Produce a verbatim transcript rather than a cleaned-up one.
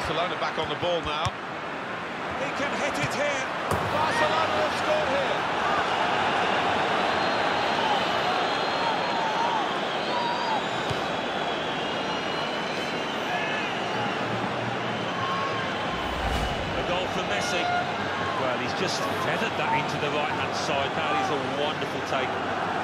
Barcelona back on the ball now. He can hit it here. Barcelona have scored here. A goal for Messi. Well, he's just feathered that into the right-hand side. That is a wonderful take.